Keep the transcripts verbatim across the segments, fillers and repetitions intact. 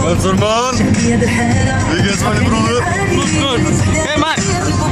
Also Mann, wie geht's meine Bruder? Gut, gut. Hey Mann!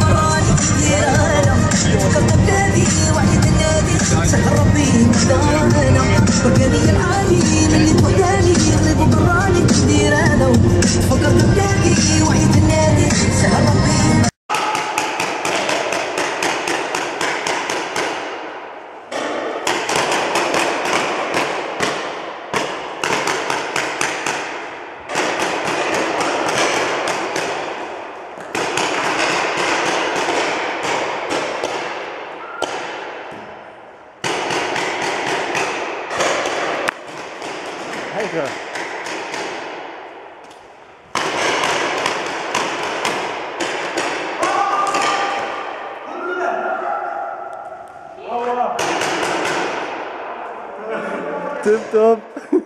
Alter. Tipptopp.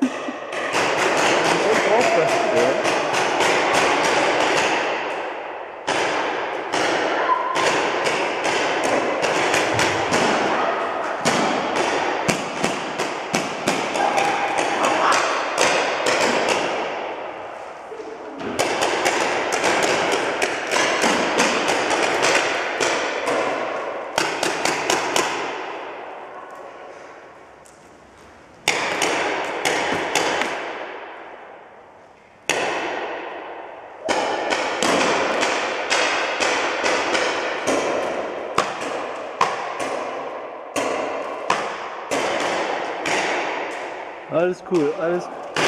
Alles cool, alles.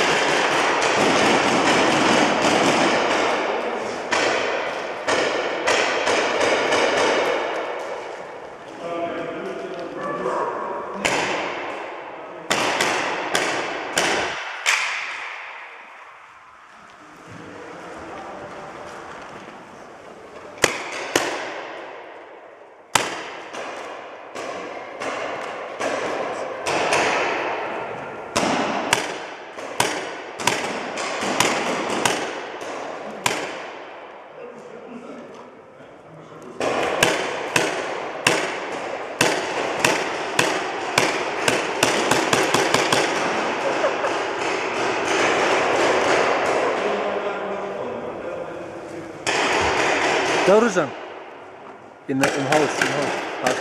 Da Rujan. In, Im Haus, im Haus.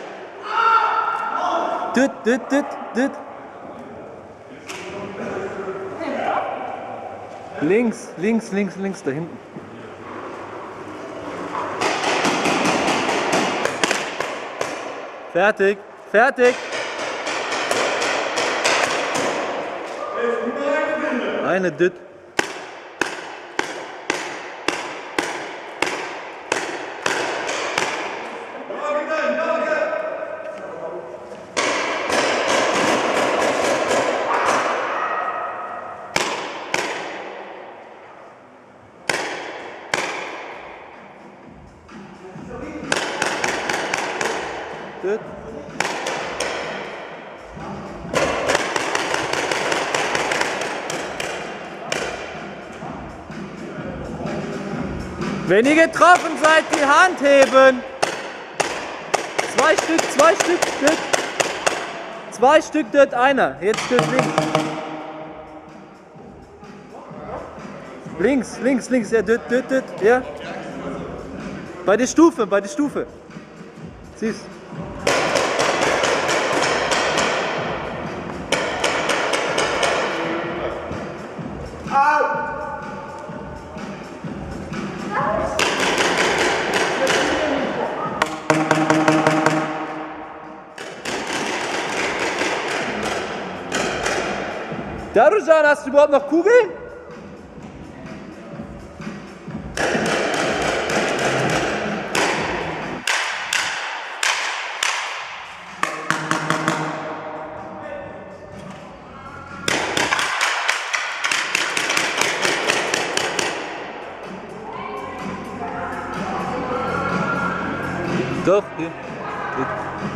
Düt, düt, düt, düt. Links, links, links, links, da hinten. Fertig, fertig. Eine Düt. Düt. Wenn ihr getroffen seid, die Hand heben. Zwei Stück, zwei Stück, Düt. Zwei Stück, Düt, einer. Jetzt Düt links. Links, links, links, ja, Düt, Düt, Düt, ja. Bei der Stufe, bei der Stufe. Siehst du? Darujan, hast du überhaupt noch Kugeln? Doch, hier. Hier.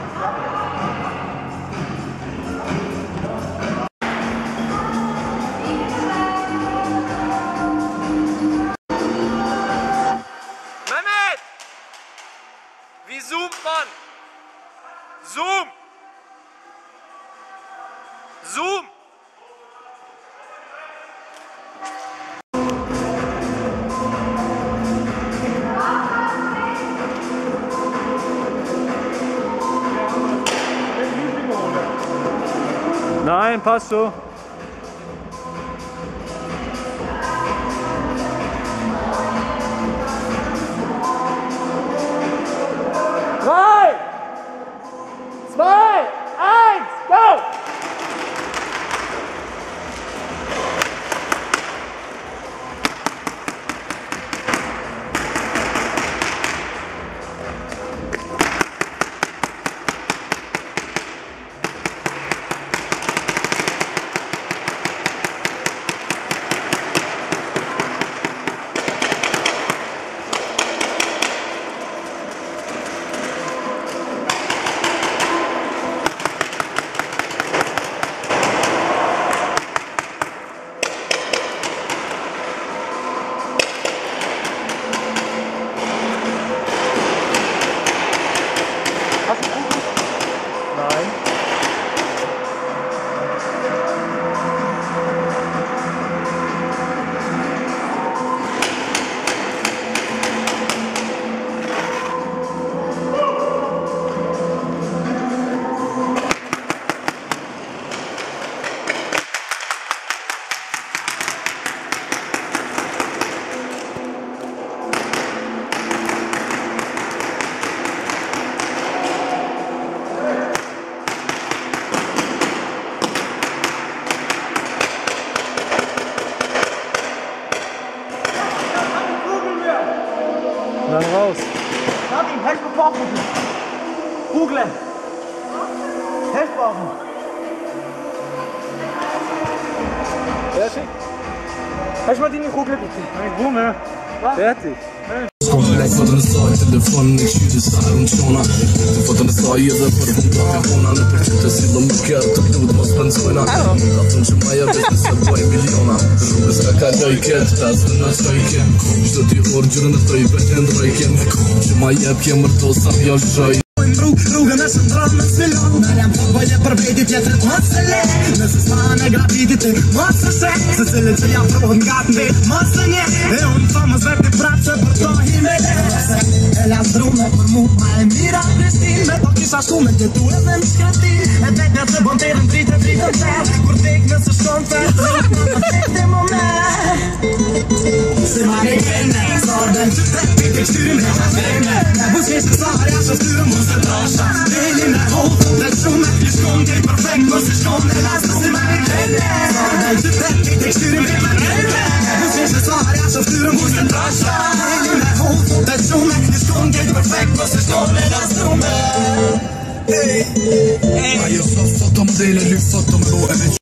Wie zoomt man? Zoom! Zoom! Nein, passt so. Drei, zwei, eins, go! Dann raus. Martin, helf mir Bauch bitte. Kugeln. Helf Bauch. Fertig? Helf mal die Kugel bitte. Nein, Hunger. Fertig. Komplex för den sa i telefonen i tjugostar runt tjona. För den sa i över på de dagarna. Nu på tjuta sidan mycket att blod måste spensorna. Att de som jag vet så var i miljoner. Roligt ska jag inte tas men jag ska inte. Что ты ордеры на той бетен драйкен. Som jag kommer då sam jag kör. Rugan är central med svillan. När jag vad jag förbetit jag trätt massor lä. När så svan är graviditet massor se. Så ställer sig jag från gatan vet massor nä. Är hon fan man svärte pratsa på ta himmel. Eller drömma för mot mig mira Kristin. Med och kissa stommen det då är en skratin. Jag vet att det bonter en drita drita där. Går tegna så stånd för att det moment. Se man är kvinna så den tjugoett texturen med hans vänner. När hon ses så har jag så styr måste dra chans. Det är lilla hål. Den som är just kom det är perfekt. Måste skån det läst se man är kvinna. Så den tjugoett texturen med hans vänner. När hon ses så har jag så styr måste dra chans. Det är lilla hål. Den som är just kom det är perfekt. Måste skån det läst se man. Hey, hey. Jag sa fått dem det eller lyft fått dem då.